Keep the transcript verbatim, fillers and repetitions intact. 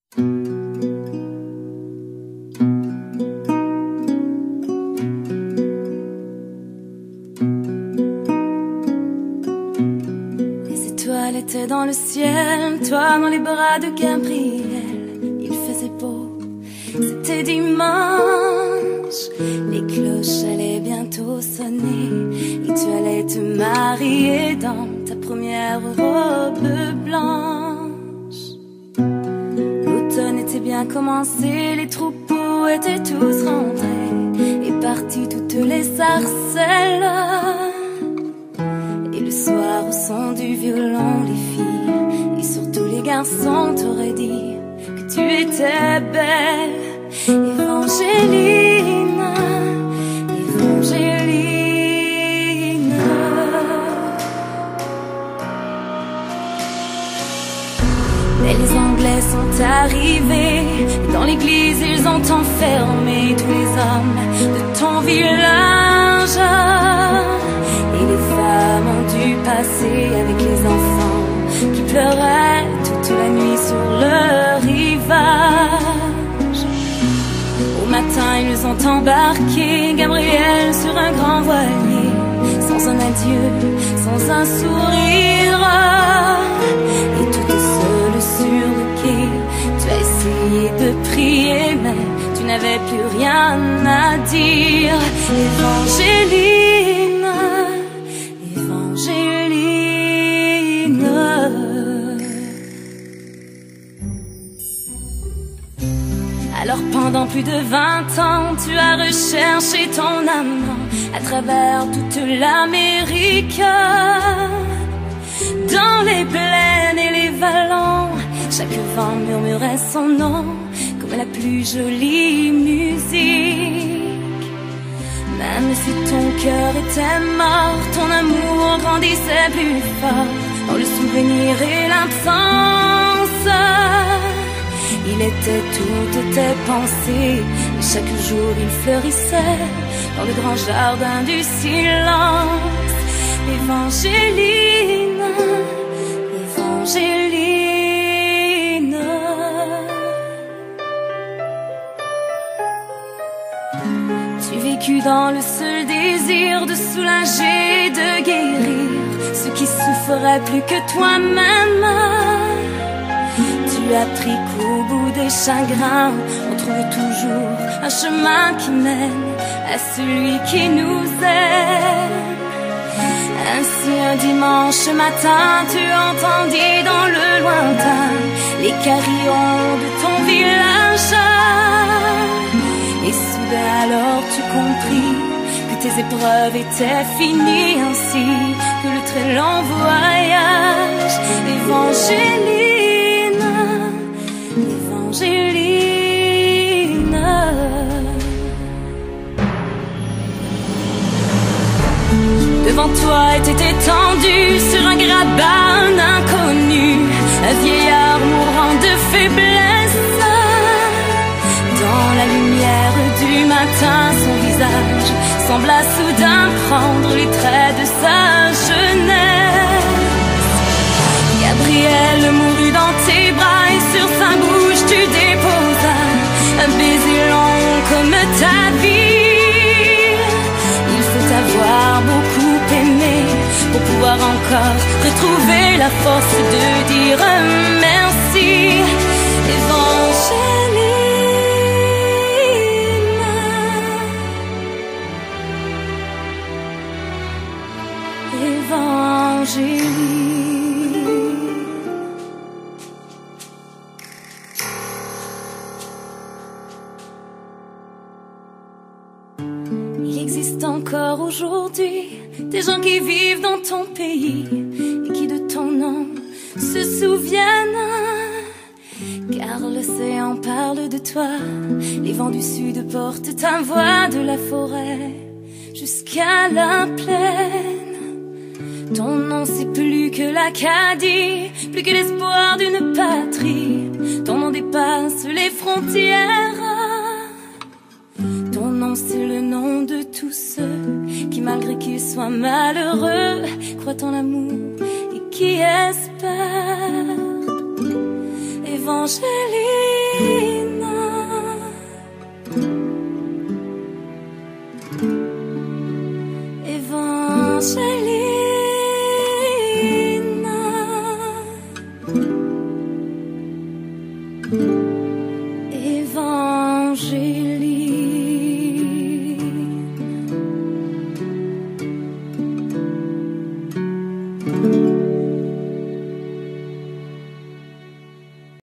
Les étoiles étaient dans le ciel, toi dans les bras de Gabriel. Il faisait beau, c'était dimanche. Les cloches allaient bientôt sonner et tu allais te marier dans ta première robe blanche. L'automne était bien commencé, les troupeaux étaient tous rentrés et partis toutes les sarcelles. Et le soir au son du violon, les filles et surtout les garçons t'auraient dit que tu étais belle. Évangéline, Évangéline. Mais les Anglais sont arrivés, et dans l'église ils ont enfermé tous les hommes de ton village. Et les femmes ont dû passer avec les enfants qui pleuraient toute la nuit sur le rivage. Au matin ils ont embarqué Gabriel sur un grand voilier, sans un adieu, sans un sourire. Et toute seule sur le quai, tu as essayé de prier, mais tu n'avais plus rien à dire. Évangéline, Évangéline. Alors pendant plus de vingt ans, tu as recherché ton amant à travers toute l'Amérique. Dans les plaines et les vallons, chaque vent murmurait son nom comme la plus jolie musique. Même si ton cœur était mort, ton amour grandissait plus fort dans le souvenir et l'absence. Il était toutes tes pensées, et chaque jour il fleurissait dans le grand jardin du silence. Évangéline, Évangéline. Tu vécus dans le seul désir de soulager et de guérir ceux qui souffraient plus que toi-même. Tu as appris qu'au bout des chagrins, on trouve toujours un chemin qui mène à celui qui nous aime. Ainsi un dimanche matin, tu entendis dans le lointain les carillons de ton village. Et soudain alors tu compris que tes épreuves étaient finies, ainsi que le très long voyage. Évangéline, Évangéline. Devant toi était étendu sur un grabat un inconnu, un vieillard mourant de faiblesse. Dans la lumière du matin, son visage sembla soudain prendre les traits de sa jeunesse. Gabriel mourut dans tes bras et sur sa bouche tu déposas un baiser long comme ta vie. Il faut avoir beaucoup aimé pour pouvoir encore retrouver la force de dire merci. Évangéline, Évangéline. Il existe encore aujourd'hui des gens qui vivent dans ton pays et qui de ton nom se souviennent. Car l'océan parle de toi, les vents du sud portent ta voix de la forêt jusqu'à la plaine. Ton nom c'est plus que l'Acadie, plus que l'espoir d'une patrie. Ton nom dépasse les frontières. Ton nom c'est le nom de tous ceux qui malgré qu'ils soient malheureux croient en l'amour et qui espèrent. Évangéline. Thank you.